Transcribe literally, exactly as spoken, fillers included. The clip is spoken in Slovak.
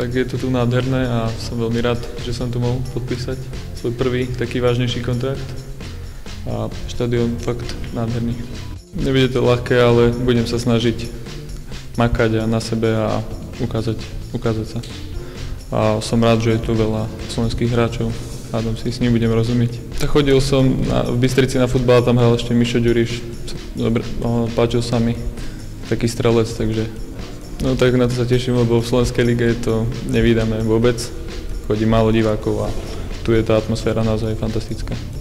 Tak je to tu nádherné a som veľmi rád, že som tu mohol podpísať svoj prvý taký vážnejší kontrakt. A štadión fakt nádherný. Nebude to ľahké, ale budem sa snažiť makať a na sebe a ukázať, ukázať sa. A som rád, že je tu veľa slovenských hráčov. Hádam si s ním budem rozumieť. Tak chodil som na, v Bystrici na futbal, tam hral ešte Mišo Ďuriš. Dobre, no, páčil sa mi taký strelec, takže no tak na to sa teším, lebo v Slovenskej lige to nevídame vôbec. Chodí málo divákov a tu je tá atmosféra naozaj fantastická.